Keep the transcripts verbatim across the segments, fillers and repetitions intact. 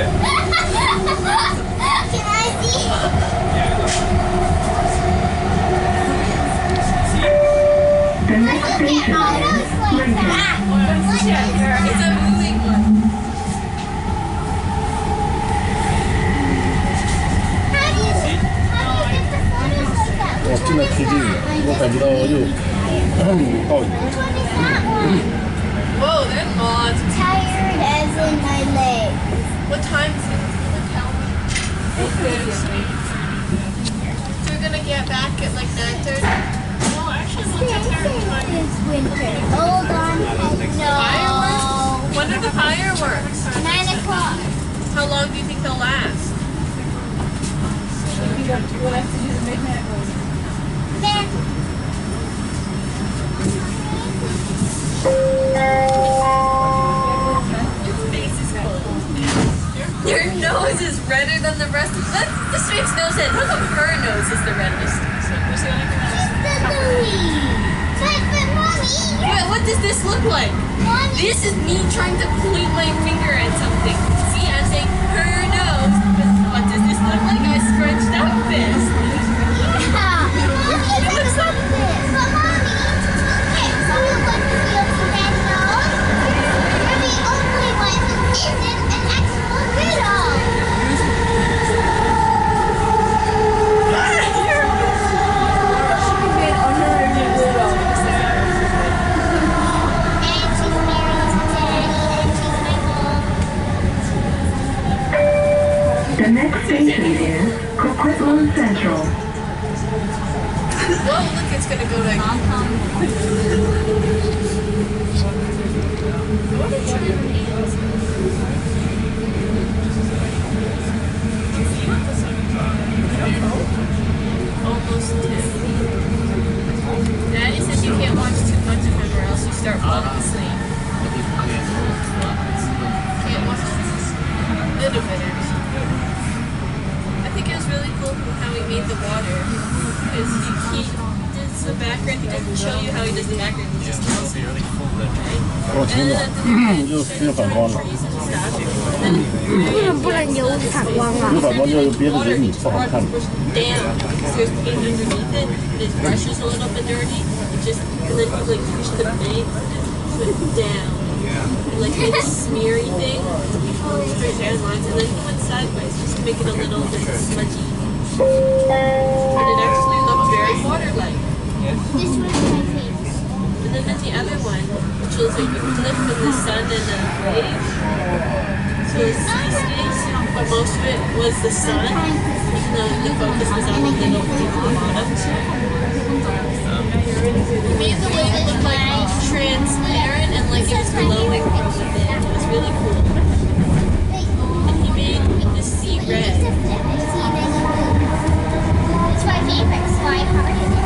The next station is Lincoln. It's a moving one. 어, 진짜 크지? 뭐 가지고 어. Whoa, they're not. Tired as in my legs. What time is it? So we're gonna get back at like nine thirty? No, actually we'll get there in time. It's winter. Hold on. No. Fireworks? When are the fireworks? Nine o'clock. How long do you think they'll last? We'll have to do the midnight one. Then. Your face is cold. Your nose is redder than the rest of that. This makes no sense. How come her nose is the reddest? She's the Louie. But, but mommy. Wait, what does this look like? Mommy. This is me trying to point my finger at something. See, I'm saying her nose. What does this look like? I scrunched up this. Yeah. Mommy, it looks like this. But mommy, okay, so you want to feel to that nose? You're the only one who isn't an actual riddle. And she's married to Daddy, and she's my mom. The next station is Coquitlam Central. Whoa, look, it's gonna go like. Almost ten. Daddy said you can't watch too much of him or else you start falling asleep. Can't watch a little bit actually. I think it was really cool how he made the water. Because he, he does the background, he doesn't show you how he does the background, he just tells you. Right? 哦，真的，就就反光了。 不然有反光啊。 有反光就别的人你不好看。 Down, because there's paint underneath it, and his brush is a little bit dirty. It just, and then you like push the paint put down. And, like make a smeary thing, straight down lines, and then he went sideways just to make it a little bit smudgy. And it actually looked very water-like. This was my favorite. And then at the other one, which was like a cliff in the sun and a wave. So the sea space, but most of it was the sun, even though the focus was on the little wave on the bottom. He made the wave look like transparent and like it was glowing from within. It was really cool. And he made the sea red. It's my favorite, so I hearted it.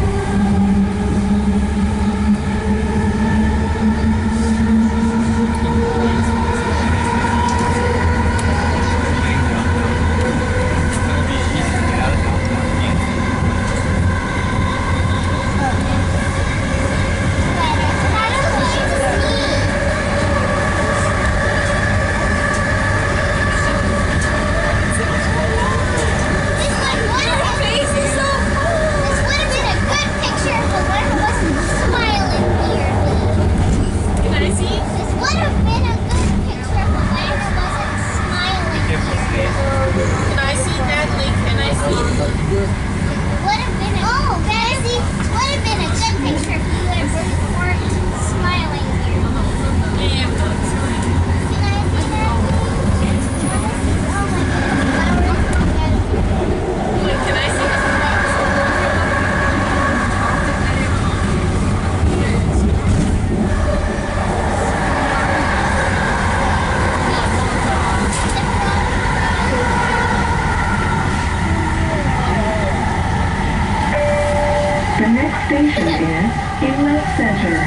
Station is Inlet Center.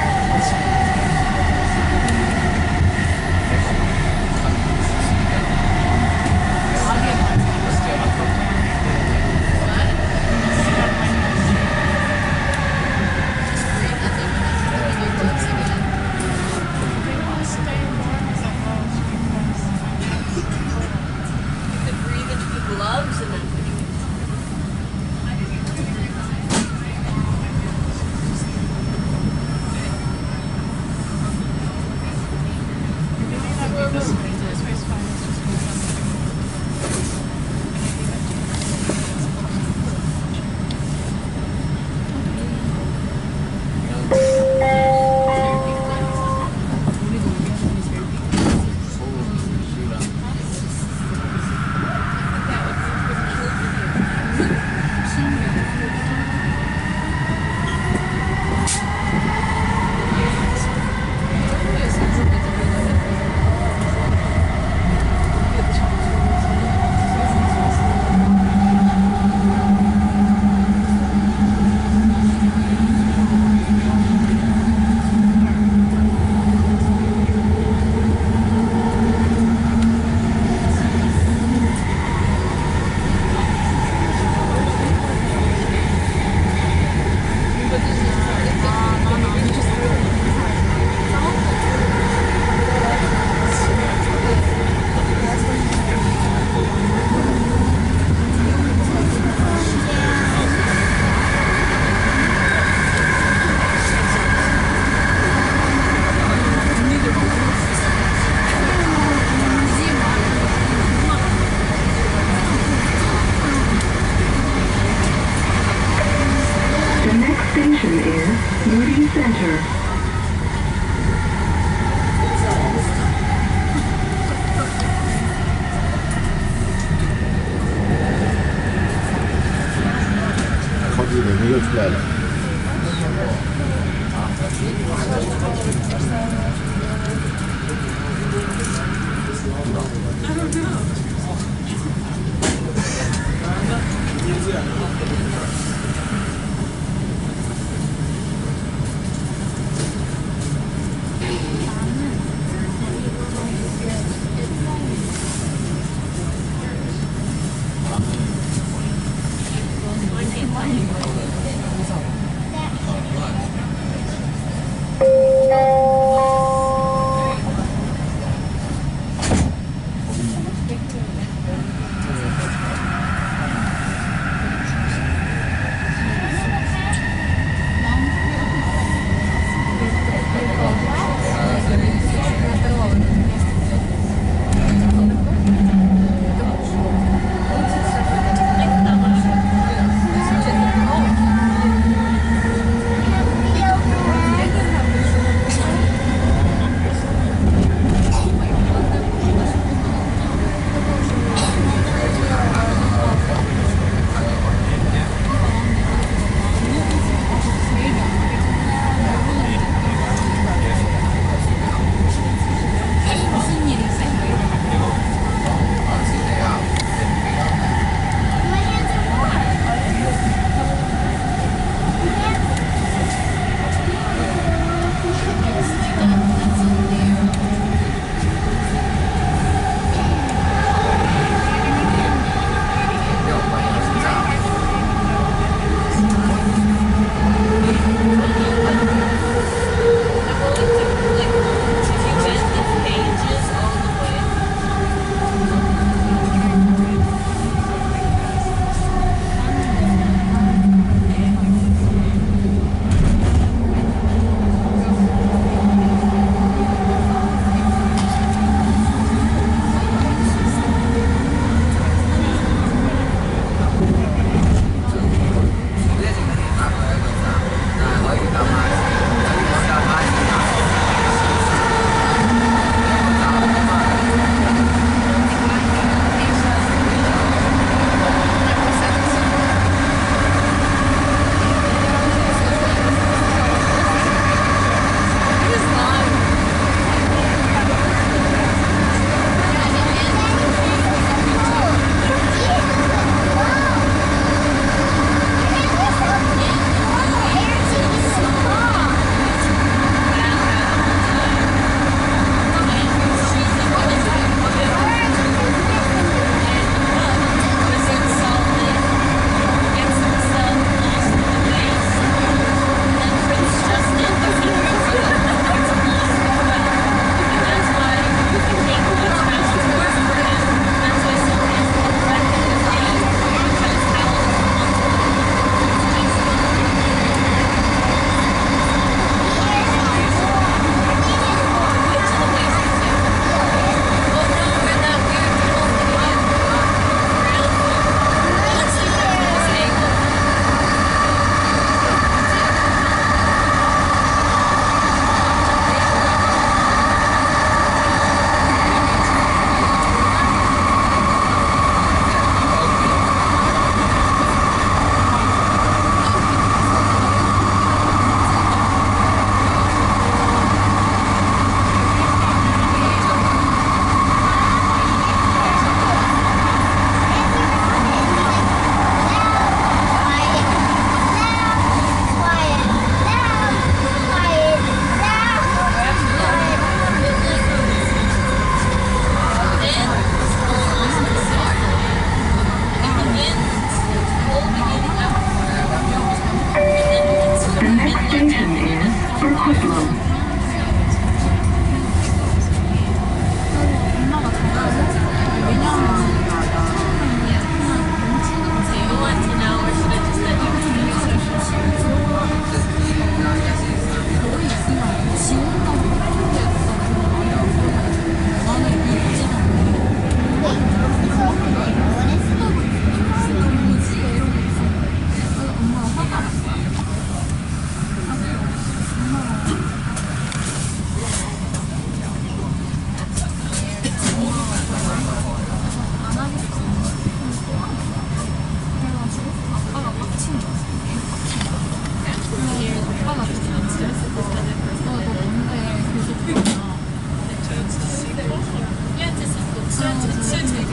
center. 거기 메뉴又出来了。 One day, one day.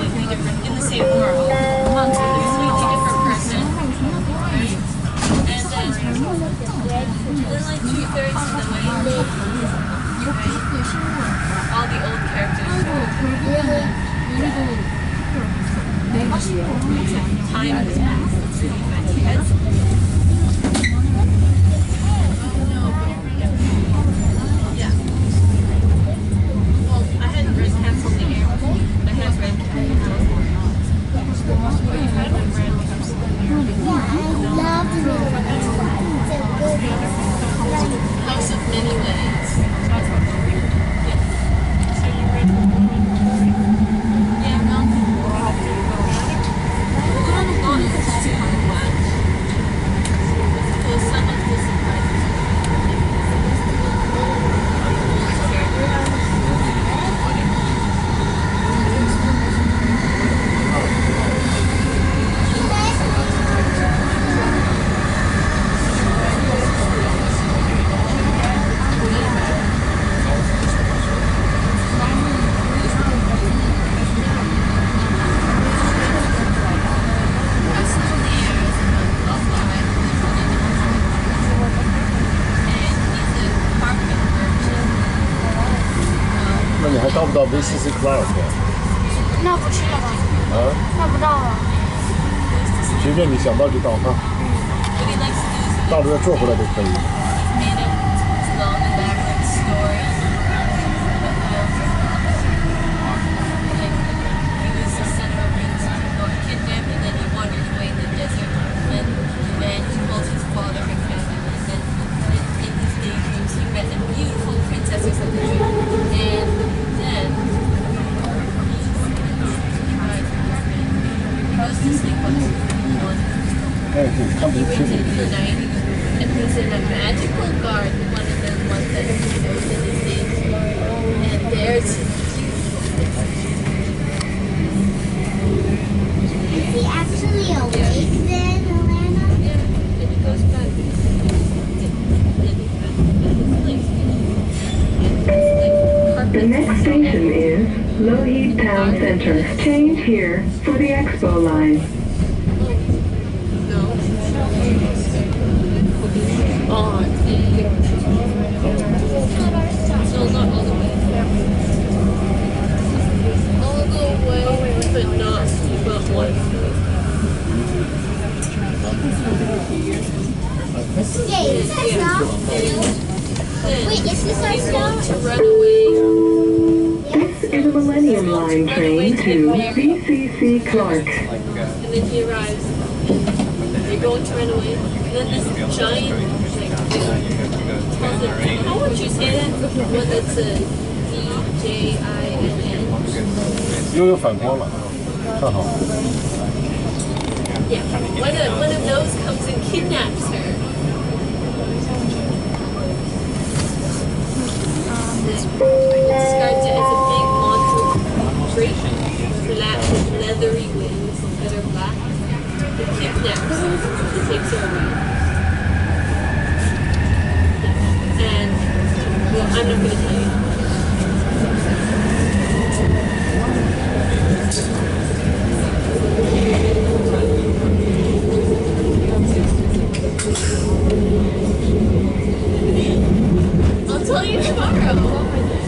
completely different in the same world. A completely different person. Right? And then, then like two thirds of the way, right? All the old characters. Time has passed. It's really funny. That's- Yeah. Well, I hadn't read Cats on the Air. I had read Cats. House of Many Ways. Yeah, well, on it, it's too much. Because some of the surprises 那你还到不到 V C C Clark 呀？ 那不去了吧？ 啊？ 那不到了。 随便你想到就到哈， What he likes to do is 到这坐回来就可以。 made up his long and elaborate story. Like, he was the center of things, got kidnapped, and then he wandered away in the desert, and the man who called his father and family, and then in, in his daydreams he met a beautiful princess or something, and then he goes to sleep on his one. 哎，对，看不 He 清 went 楚 into 这 the 个。 night and was in a magical garden, one of the ones that he knows in his days. And there's his Is he actually awake then, Alana? yeah, and he goes back. And he's back at his place. And it's like carpet. The next station is Lougheed Town Center. Change here for the Expo line. No. On. So not all the way. All the way, but not but one. Yeah, is this our stop? Then Wait, is this our they want to stop? run away. This is a Millennium Line train to V C C Clark. And then he arrives. They're going to run away. And then this giant, like, tells them, how would you say that? Well, that's a D J I N N. 又有反光了，看好。 Yeah. One of, one of those comes and kidnaps her. Describes it as a big monstrous tree, flat with leathery wings that are black. It kidnaps her. It takes her away. And, well, I'm not going to tell you. I'll tell you tomorrow.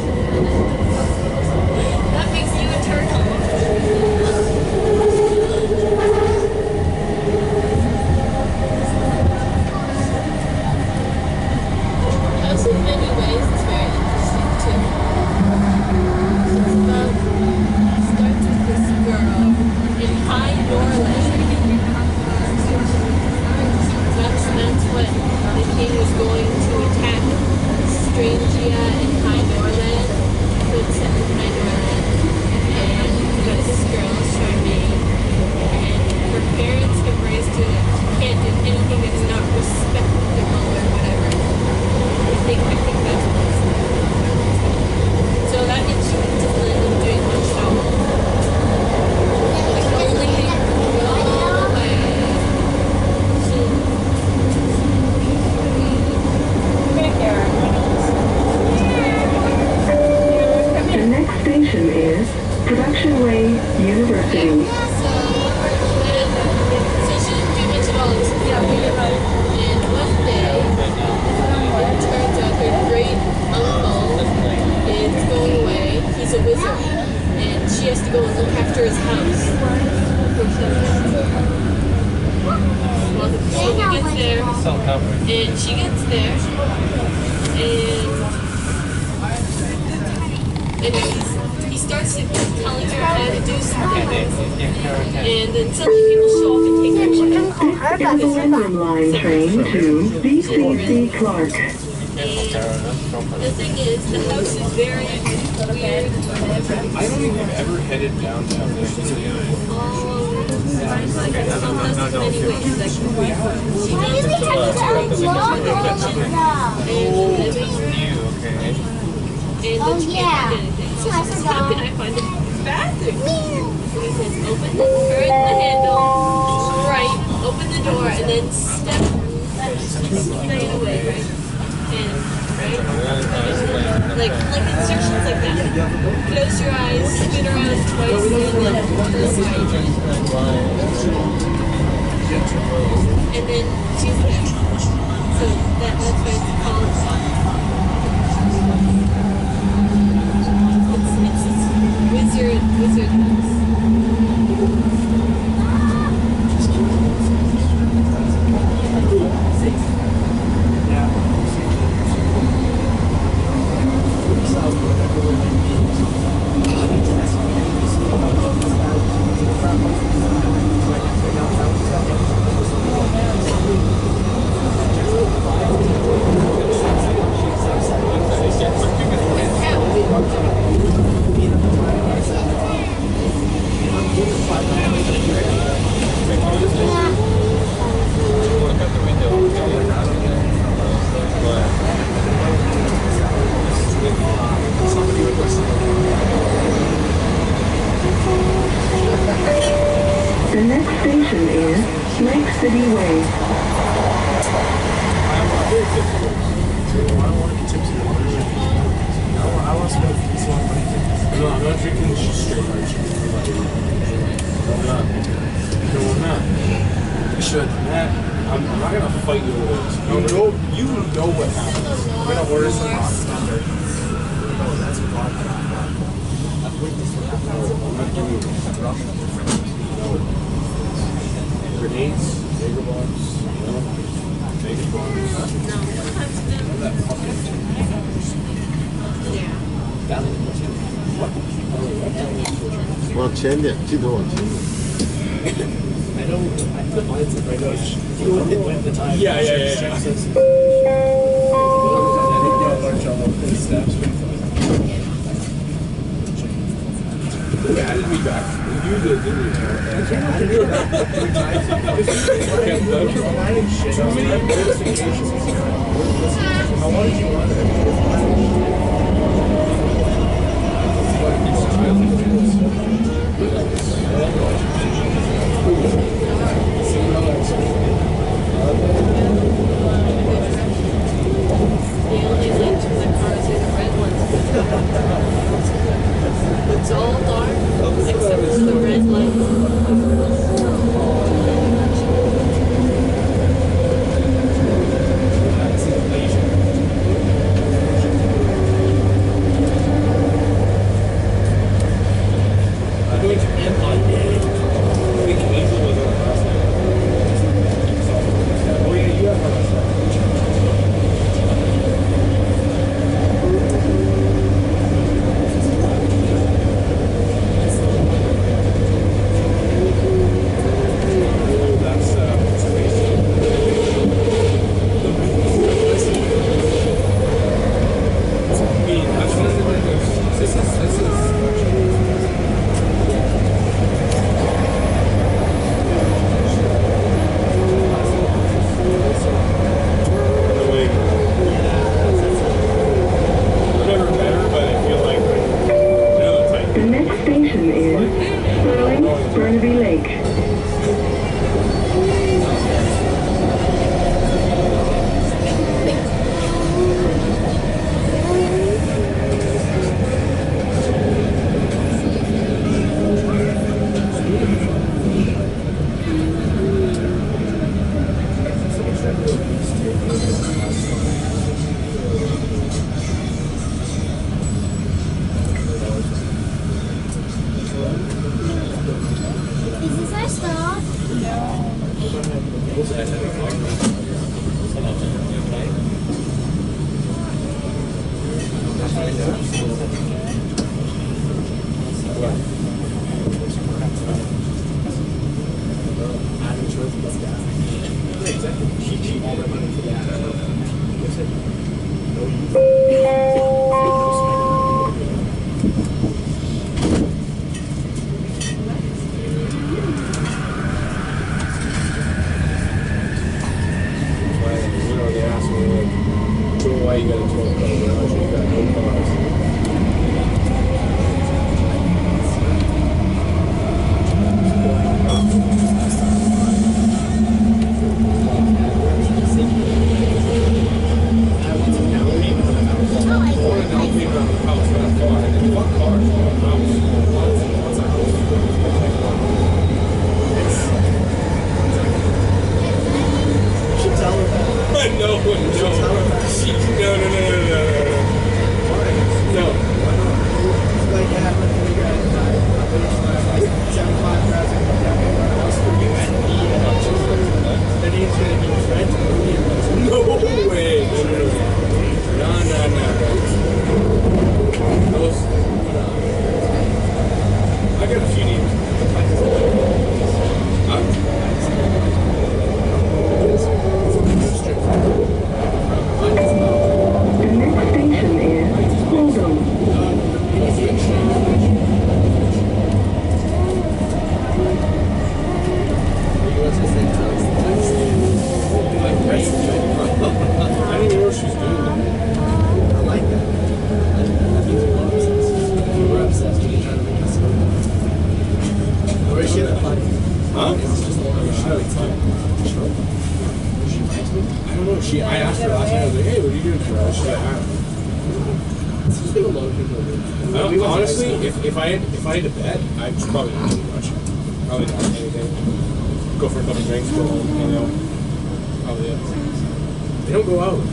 That makes you eternal. House in many ways is very interesting too. It's about, starts with this look after his house. Well, so he gets there, and she gets there, and and he's, he starts telling her how to do something, and then suddenly people show up and take pictures. This is the Wyndham Line train to B C C Clark. And the thing is, the house is very weird. I don't think I've ever headed downtown. Um, like it's not us in many ways. Like, she Why do we have to and the living room, and Oh, then she yeah. can't find anything. So I she says, how forgot. can I find the bathroom? So he says, open the, turn the handle, right, open the door, and then step straight away, right? And, right? Like, like instructions like that. Close your eyes, spin around twice, and then turn right. And then she's there. So that, that's why it's called. It's, it's, it's wizard, wizard house. The next station is Lake City Way. No, I'm not drinking straight orange. I'm not. No, I'm not. You should. Matt, I'm, I'm not gonna fight you over this. You know, you know what happens. I'm gonna order some vodka. No, that's vodka. I'm not giving you no. Grenades, Jager bombs, no. Jager bombs. No, sometimes That fucking yeah. 往前点，镜头往前点。 I don't. I put lights in my nose. When the time. Yeah, yeah, yeah. yeah. Who added me back? You did, didn't you? Too many notifications. How long did you want it? The only lights in the cars are the red ones. It's all dark except for the red light. Going to Why you got a twelve car garage? You got no cars. She, I asked her last night, I was like, hey, what are you doing tomorrow? She's like, I don't know. I don't, honestly, if, if I had if I had to bet, I'd probably not do much. Probably not anything. Go for a couple drinks, go home, hang out. Probably it. They don't go out.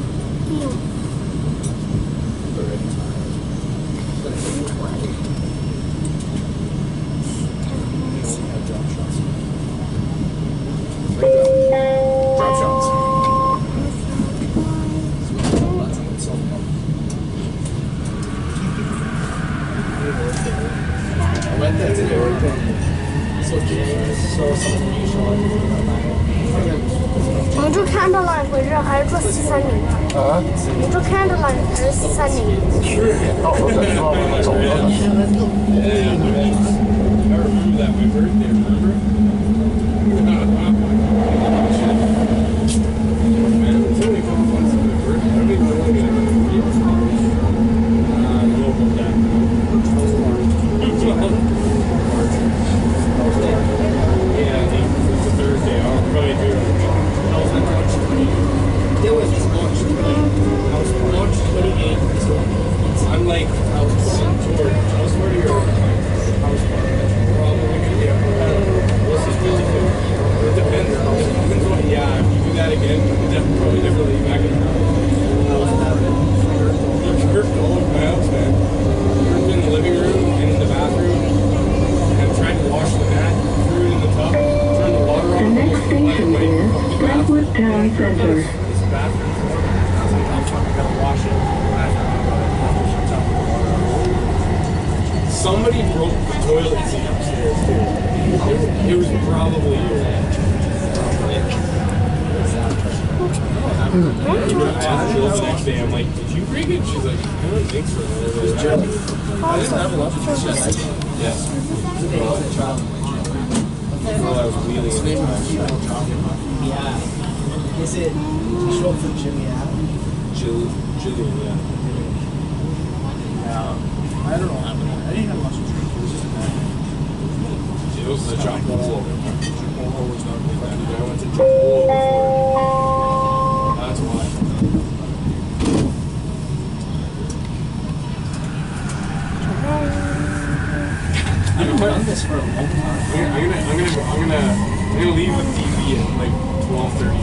Drop shots. I went there today. So so something usual. 你住 Candleline 回热还是住西三宁？啊？你住 Candleline 还是西三宁？ 是，到时候再说，走了。 I remember that my birthday, remember? Man, it was only a couple months of my birthday. I don't even know when it was. Uh, local dad. Yeah, I think it's a Thursday. I'll probably do it. There was March twenty-eighth. I was March twenty-eighth. I'm like, I was toward, I was toward your house party. Probably gonna be a what's this fifty-two? It depends. Depends on, yeah, if you do that again, definitely, probably never leave back in the house. You jerked all over my house, man. Jerked in the living room and in the bathroom. And tried to wash the mat, threw it in the tub, turned the water on. The next station is Brentwood Town Center. This bathroom. I'm gonna wash it. Somebody broke the toilet seat upstairs, too. It, it was probably you. I asked Jill the next day, I'm like, did you break it? She's like, I don't think so. It was Jill. I didn't have enough. Yes. While I was wheeling in the time. Yeah. Is it short for Jimmy Allen? Jill, Jillian, yeah. Yeah. I don't know how many. I didn't have much to drink. It was just a bad. Jill's the chocolate bowl. Chipotle was not really bad either. I went to Chipotle before. That's why. I've done this for a long time. I'm gonna, I'm gonna, I'm gonna, I'm gonna leave the T V at like twelve thirty.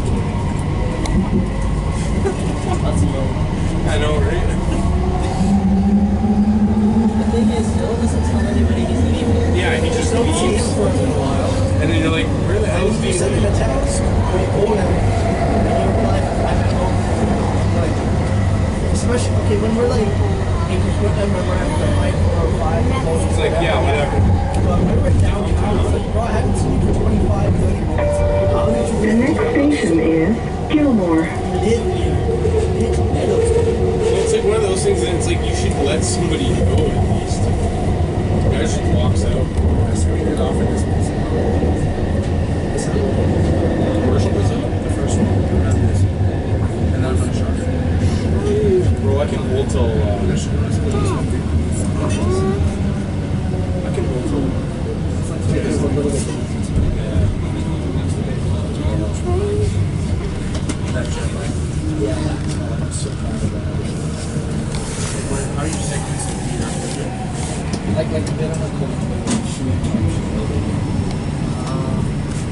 That's low. I know, right? The thing is, Bill doesn't tell anybody he's leaving. Yeah, he just leaves, For a while. and then you're like, where the hell is You the send them a text. Or call them. And you reply, I'm at home. Like, especially, okay, when we're like, in when we're after like four or five. It's like, yeah, whatever. But when we're downtown, it's like, bro, I haven't seen you for twenty-five, thirty minutes. How did you The next station is Gilmore. live here? It's like one of those things that it's like you should let somebody go at least. The guy just walks out. That's what we did off in this place. This one. Commercial prison? The first one. And this. And then I'm gonna show you. Bro, I can hold till. Uh, I'm gonna show you this place. I can hold till. It is a little bit. Yeah. I'm so proud of that. How are you sick this computer? Like, like a bit of a cold shoot. Um,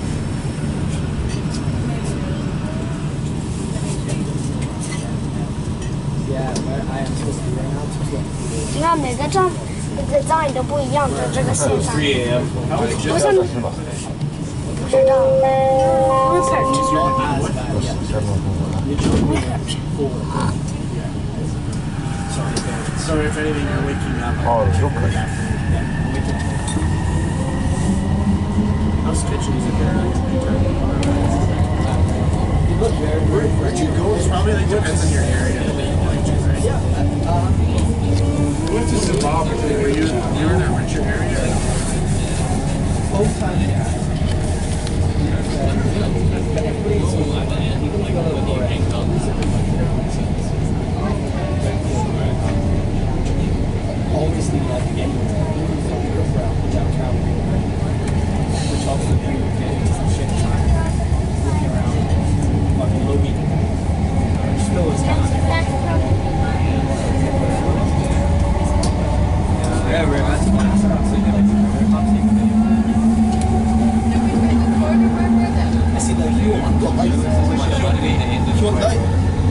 yeah, but I am supposed to be right now too. 你看每个站的站也都不一样的这个线上， three A M. 不像不知道 Rupert It's not as bad yet. You told me four. Sorry, if- sorry if anything you're waking up. Oh, Rupert. Yeah, waking up. How sketchy is it there? You look very, very Where'd you go? It's probably like depends on your area that you like to, right? Yeah. Uh, We went to Zimbabwe. Were you, you were in a richer area? both times, yeah. Obviously, like getting downtown, which also you get some shit time looking around, fucking low week. Still is kind of. Yeah, we're at the I see like you want the light. You want light?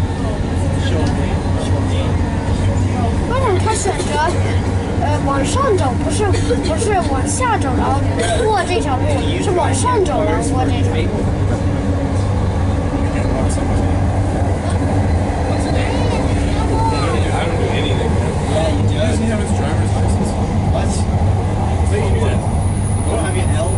为什么他选择呃往上走，不是不是往下走，然后过这条路，是往上走然后过这条路？ I don't do anything, man. Yeah, you do. He doesn't have his driver's license. What? I think you do that. You don't have your L?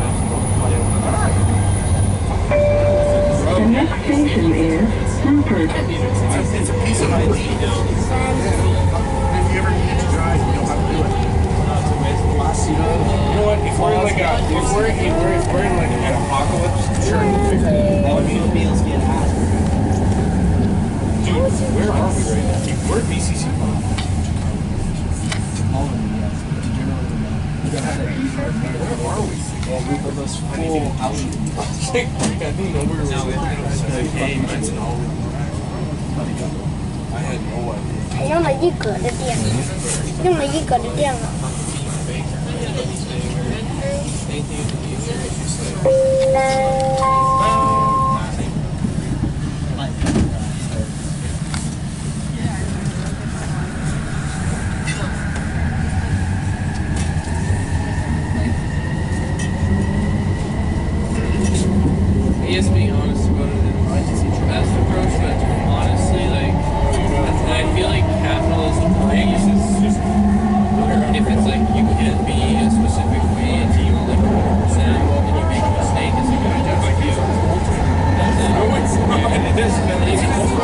The next station is Rupert. It's a piece of I D now. If you ever need to drive, you know how to do it. You know what? If we're in like a, if we're in, if we're, if we're in like an apocalypse, sure, you figure it out. All your bills get asked. Dude, where are we right now? We're at B C C. All of them, yes. But did you know that you don't have that e-card? Where are we? Yeah, group of us full out. I didn't know we were like, hey, mine's an all. I had no idea. 还用了一格的电脑，用了一格的电脑。 He is being honest about it. That's the approach, but honestly, like, and I feel like capitalism brings is just if it's like you can't be a specific way and you like one hundred percent and you make a mistake, it's like I just you. No, it's not. It is. It's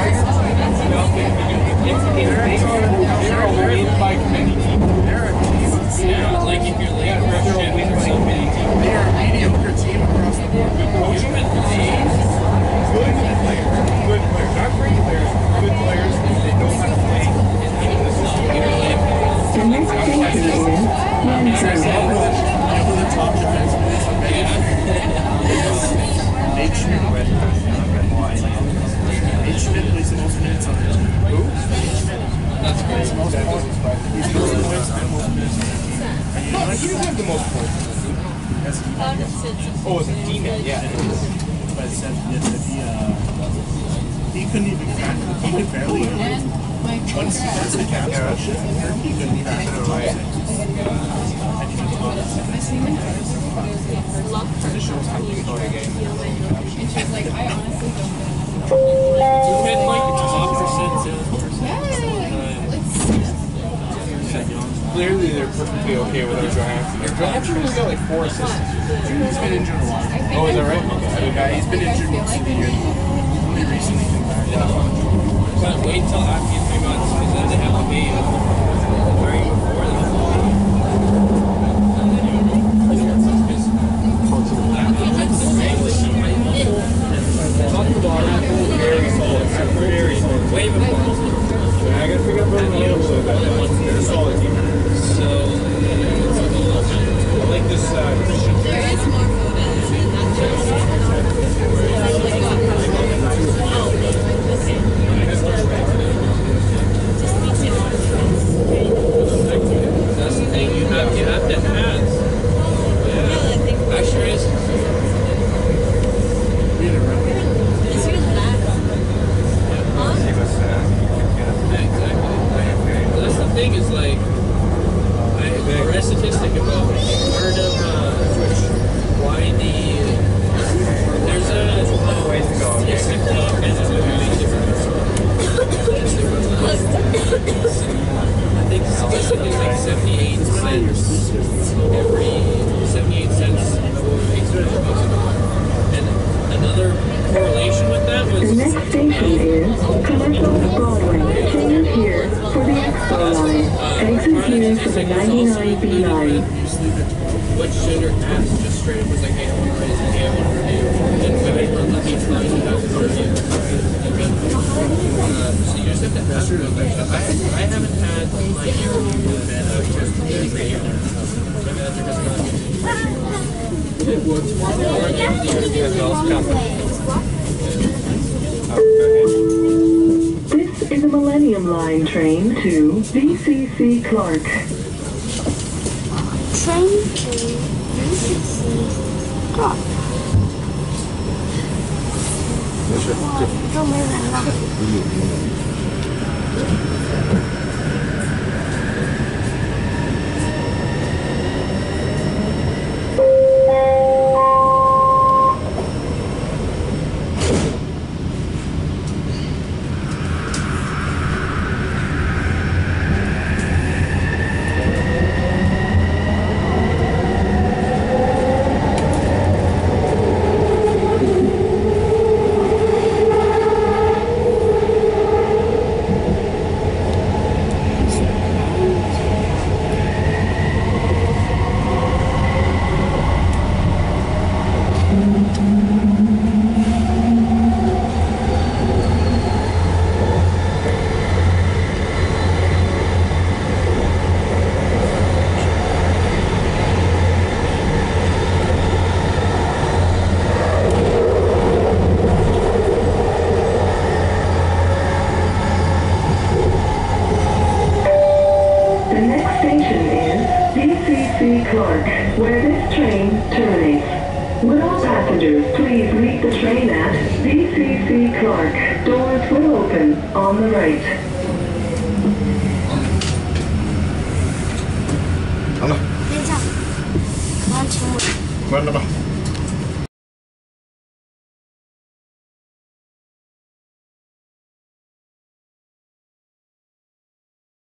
they're owned by many people. They're a team of people. Yeah, like if you're like they're owned by so many people. They are a mediocre team across the board. Good coaching and players. Good players. Good players. Not great players. Good players. They know how to play. The next station is Lansing. The top defenseman is Nate Schmidt. Nate Schmidt plays the most minutes on the team. Who? That's great. He's the most points. He's the most points and most minutes. No, he didn't have the most points. That's he. Oh, as a teammate, yeah. But it said that he, uh, he couldn't even crack. He could barely. Once, once the Caps got shit, he couldn't crack the top six. And he was on it. shows how you start a game. And she's like, I honestly don't know. You had like a top percent sales percent. Clearly, they're perfectly okay with our draft. Our draft only got like four assists. He's been injured a lot. Oh, is that right? Okay. Yeah, he's been injured most of the year. Only recently came back. But wait till after three months, because then they have a game. Right before them. Talking about very solid. Very solid. Way before. I gotta pick up on the other side. They're a solid team. So, I like this side. There is more that's the thing, you have, you have to ask. Yeah, that sure is. That's the thing is like, I read a statistic about part of uh, why the there's a Ways to go. statistic and there's a big difference. I think statistically it's like seventy-eight cents every seventy-eight cents and another correlation with that The was next station is Commercial Broadway. Change here for the Expo line. Exit here for the ninety-nine B line. what Sugar asked just straight up was like, hey, I want to raise a hey, I want to review. And so they let me try to have a review. Uh, so you just have to ask real quick. I, I haven't had my year review that I've just every year. My manager has not. Well, tomorrow or maybe the interview as well as coming. This is a Millennium Line train to V C C Clark. Train to V C C Clark. 都没人了。 Clark, where this train terminates. Will all passengers please leave the train at V C C Clark. Doors will open on the right. 好了， 等一下，完成了。 关了吧。